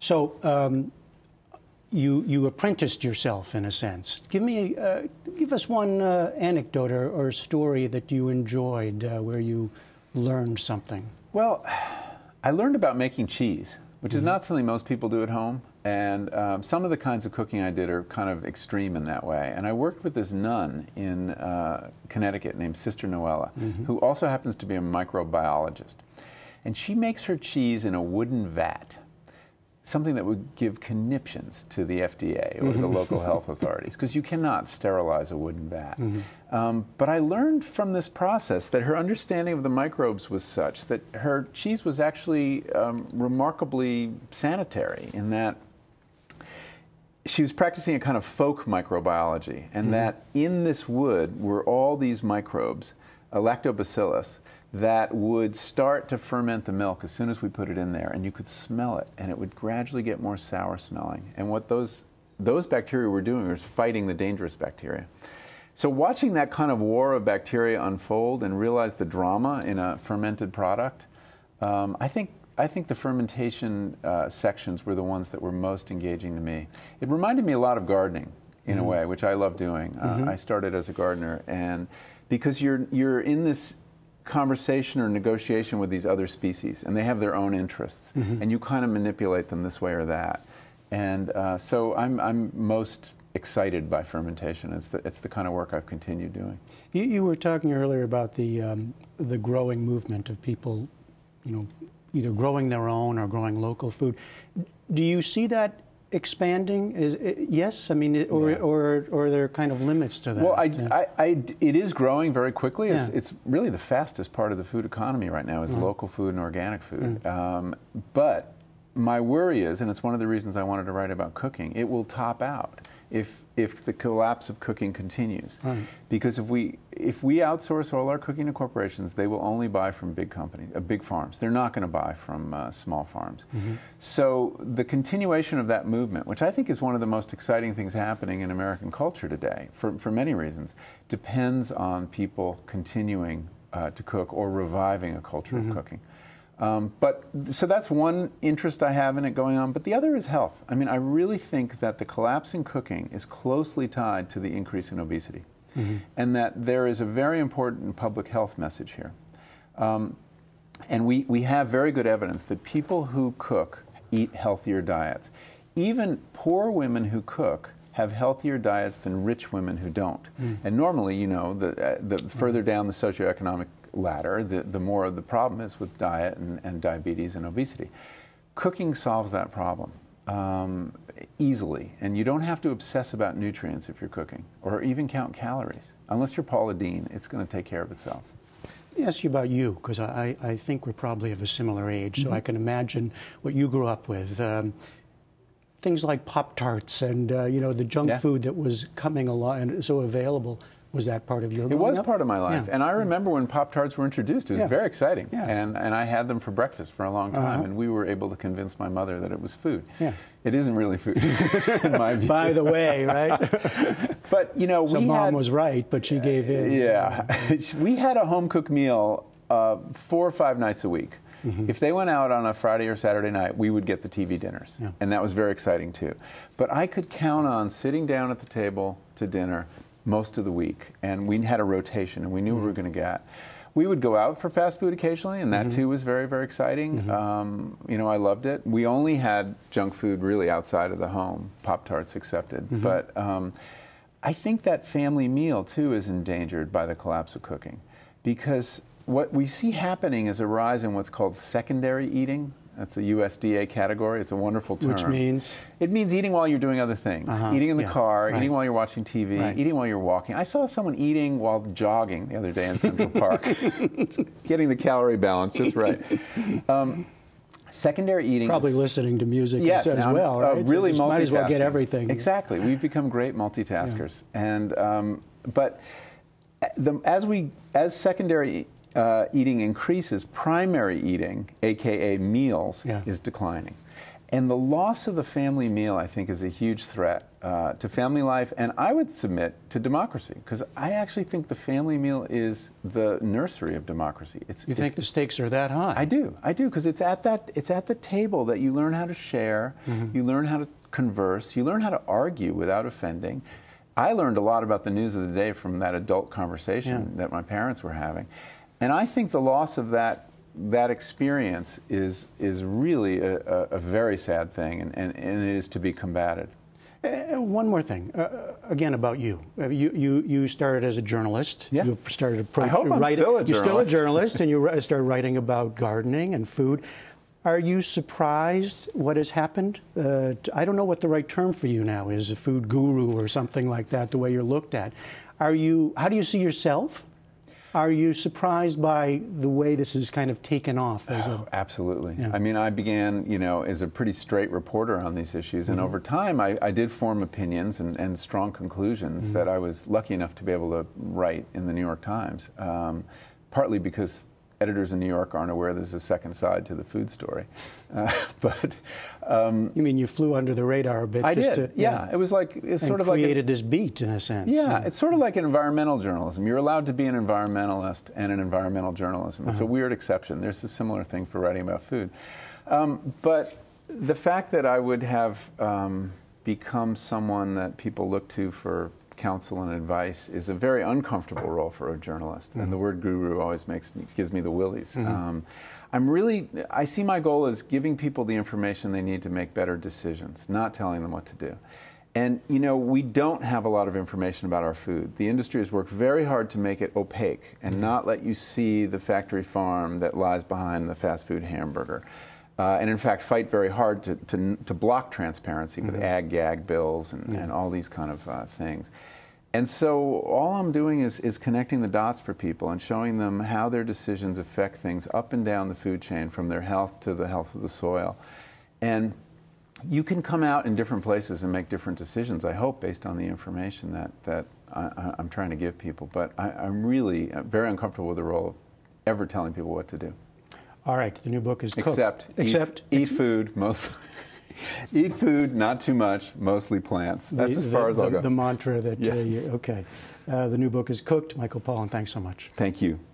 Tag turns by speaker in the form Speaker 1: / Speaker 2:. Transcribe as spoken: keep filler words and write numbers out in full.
Speaker 1: So um, you you apprenticed yourself in a sense. Give me uh, give us one uh, anecdote or, or story that you enjoyed uh, where you learned something.
Speaker 2: Well, I learned about making cheese, which mm-hmm. is not something most people do at home. And um, some of the kinds of cooking I did are kind of extreme in that way. And I worked with this nun in uh, Connecticut named Sister Noella, mm-hmm. who also happens to be a microbiologist. And she makes her cheese in a wooden vat, something that would give conniptions to the F D A or mm-hmm. the local health authorities, because you cannot sterilize a wooden vat. Mm-hmm. um, but I learned from this process that her understanding of the microbes was such that her cheese was actually um, remarkably sanitary in that she was practicing a kind of folk microbiology, and mm-hmm. that in this wood were all these microbes, a lactobacillus, that would start to ferment the milk as soon as we put it in there, and you could smell it, and it would gradually get more sour smelling. And what those, those bacteria were doing was fighting the dangerous bacteria. So watching that kind of war of bacteria unfold and realize the drama in a fermented product, um, I think I think the fermentation uh, sections were the ones that were most engaging to me. It reminded me a lot of gardening, in mm-hmm. a way, which I love doing. Mm-hmm. uh, I started as a gardener, and because you're you're in this conversation or negotiation with these other species, and they have their own interests, mm-hmm. and you kind of manipulate them this way or that. And uh, so I'm I'm most excited by fermentation. It's the it's the kind of work I've continued doing.
Speaker 1: You, you were talking earlier about the um, the growing movement of people, you know, either growing their own or growing local food. Do you see that expanding? Is it, yes, I mean, or, yeah. or or are there kind of limits to that?
Speaker 2: Well, I, I, I, it is growing very quickly. It's,
Speaker 1: yeah.
Speaker 2: it's really the fastest part of the food economy right now is mm. local food and organic food. Mm. Um, but my worry is, and it's one of the reasons I wanted to write about cooking, it will top out if if the collapse of cooking continues. Right. Because if we if we outsource all our cooking to corporations, they will only buy from big companies, uh, big farms. They're not going to buy from uh, small farms. Mm-hmm. So the continuation of that movement, which I think is one of the most exciting things happening in American culture today, for for many reasons, depends on people continuing uh, to cook or reviving a culture mm-hmm. of cooking. Um, but so that's one interest I have in it going on, but the other is health. I mean, I really think that the collapse in cooking is closely tied to the increase in obesity, mm-hmm. and that there is a very important public health message here. Um, and we, we have very good evidence that people who cook eat healthier diets. Even poor women who cook have healthier diets than rich women who don't. Mm. And normally, you know, the, uh, the further down the socioeconomic ladder, the, the more the problem is with diet and, and diabetes and obesity. Cooking solves that problem um, easily, and you don't have to obsess about nutrients if you're cooking, or even count calories. Unless you're Paula Deen, it's going to take care of itself.
Speaker 1: Let me ask you about you, because I, I think we're probably of a similar age, mm-hmm. so I can imagine what you grew up with. Um, things like Pop-Tarts and uh, you know, the junk
Speaker 2: yeah.
Speaker 1: food that was coming along and so available. Was that part of your growing
Speaker 2: It was
Speaker 1: up?
Speaker 2: part of my life.
Speaker 1: Yeah.
Speaker 2: And I remember when Pop-Tarts were introduced. It was
Speaker 1: yeah.
Speaker 2: very exciting.
Speaker 1: Yeah.
Speaker 2: And, and I had them for breakfast for a long time, uh-huh. and we were able to convince my mother that it was food.
Speaker 1: Yeah.
Speaker 2: It isn't really food, in my view.
Speaker 1: By the way, right?
Speaker 2: But, you know,
Speaker 1: so
Speaker 2: we
Speaker 1: mom
Speaker 2: had,
Speaker 1: was right, but she gave in.
Speaker 2: Yeah. We had a home-cooked meal uh, four or five nights a week. Mm-hmm. If they went out on a Friday or Saturday night, we would get the T V dinners. Yeah. And that was very exciting, too. But I could count on sitting down at the table to dinner most of the week, and we had a rotation, and we knew mm-hmm. what we were going to get. We would go out for fast food occasionally, and that mm-hmm. too was very, very exciting. Mm-hmm. Um, you know, I loved it. We only had junk food really outside of the home, Pop-Tarts accepted. Mm-hmm. But um, I think that family meal too is endangered by the collapse of cooking, because what we see happening is a rise in what's called secondary eating. That's a U S D A category. It's a wonderful term.
Speaker 1: Which means?
Speaker 2: It means eating while you're doing other things.
Speaker 1: Uh-huh.
Speaker 2: Eating in the
Speaker 1: yeah.
Speaker 2: car,
Speaker 1: right.
Speaker 2: eating while you're watching T V,
Speaker 1: right.
Speaker 2: eating while you're walking. I saw someone eating while jogging the other day in Central Park, getting the calorie balance just right. Um, secondary eating
Speaker 1: Probably
Speaker 2: is,
Speaker 1: listening to music
Speaker 2: yes,
Speaker 1: as
Speaker 2: I'm,
Speaker 1: well, right?
Speaker 2: Uh, really
Speaker 1: so
Speaker 2: multitasking.
Speaker 1: Might as well get everything.
Speaker 2: Exactly. We've become great multitaskers. Yeah. And, um, but the, as, we, as secondary Uh, eating increases, primary eating, aka meals,
Speaker 1: yeah.
Speaker 2: is declining. And the loss of the family meal, I think, is a huge threat uh, to family life, and I would submit to democracy, because I actually think the family meal is the nursery of democracy. It's,
Speaker 1: you think
Speaker 2: it's,
Speaker 1: the stakes are that high?
Speaker 2: I do, I do, because it's at that, it's at the table that you learn how to share, mm-hmm. you learn how to converse, you learn how to argue without offending. I learned a lot about the news of the day from that adult conversation yeah. that my parents were having, and I think the loss of that that experience is is really a, a, a very sad thing, and, and, and it is to be combated.
Speaker 1: Uh, one more thing, uh, again about you. Uh, you. You you started as a journalist.
Speaker 2: Yeah.
Speaker 1: You started
Speaker 2: I hope I'm
Speaker 1: writing.
Speaker 2: still a journalist.
Speaker 1: You're still a journalist, and you started writing about gardening and food. Are you surprised what has happened? Uh, I don't know what the right term for you now is, a food guru or something like that, the way you're looked at. Are you? How do you see yourself? Are you surprised by the way this is kind of taken off? As a,
Speaker 2: oh, absolutely.
Speaker 1: Yeah.
Speaker 2: I mean, I began, you know, as a pretty straight reporter on these issues, and mm-hmm. over time I, I did form opinions and, and strong conclusions mm-hmm. that I was lucky enough to be able to write in the New York Times, um, partly because editors in New York aren't aware there's a second side to the food story. Uh, but um,
Speaker 1: you mean you flew under the radar a bit?
Speaker 2: I
Speaker 1: just
Speaker 2: did.
Speaker 1: To,
Speaker 2: yeah. yeah, it was like it's sort of like
Speaker 1: created this beat in a sense.
Speaker 2: Yeah,
Speaker 1: yeah,
Speaker 2: it's sort of like environmental journalism. You're allowed to be an environmentalist and an environmental journalism. It's uh-huh. a weird exception. There's a similar thing for writing about food. Um, but the fact that I would have um, become someone that people look to for counsel and advice is a very uncomfortable role for a journalist, mm-hmm. and the word guru always makes me, gives me the willies. Mm-hmm. um, I'm really, I see my goal as giving people the information they need to make better decisions, not telling them what to do. And you know, we don't have a lot of information about our food. The industry has worked very hard to make it opaque and mm-hmm. not let you see the factory farm that lies behind the fast food hamburger. Uh, and in fact, fight very hard to, to, to block transparency with mm-hmm. ag-gag bills and, yeah. and all these kind of uh, things. And so all I'm doing is, is connecting the dots for people and showing them how their decisions affect things up and down the food chain, from their health to the health of the soil. And you can come out in different places and make different decisions, I hope, based on the information that, that I, I'm trying to give people. But I, I'm really very uncomfortable with the role of ever telling people what to do.
Speaker 1: All right, the new book is cooked.
Speaker 2: Except, Except eat, eat food, mostly. Eat food, not too much, mostly plants. That's the, as far
Speaker 1: the,
Speaker 2: as I'll
Speaker 1: the,
Speaker 2: go.
Speaker 1: The mantra that,
Speaker 2: yes.
Speaker 1: uh, you, okay. Uh, the new book is Cooked. Michael Pollan, thanks so much.
Speaker 2: Thank you.